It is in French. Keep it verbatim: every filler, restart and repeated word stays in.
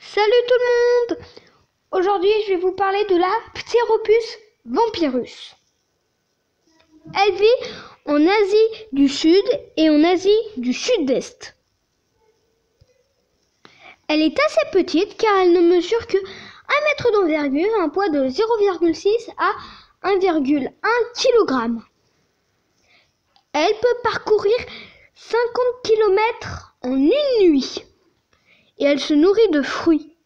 Salut tout le monde! Aujourd'hui, je vais vous parler de la Pteropus vampyrus. Elle vit en Asie du Sud et en Asie du Sud-Est. Elle est assez petite car elle ne mesure que un mètre d'envergure, un poids de zéro virgule six à un virgule un kilogramme. Elle peut parcourir cinquante kilomètres en une nuit et elle se nourrit de fruits.